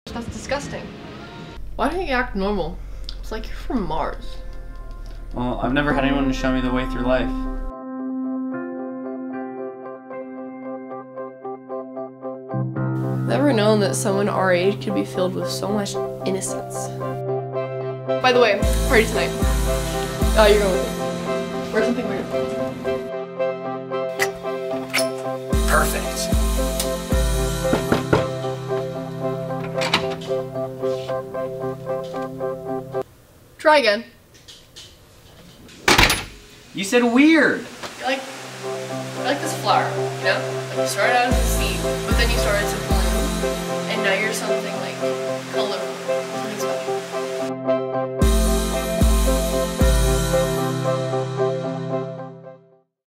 That's disgusting. Why don't you act normal? It's like you're from Mars. Well, I've never had anyone to show me the way through life. Never known that someone our age could be filled with so much innocence. By the way, party tonight. Oh, you're going with me. Wear something weird. Perfect. Try again. You said weird. You're like this flower, you know? Like you started out as a seed, but then you started to bloom, and now you're something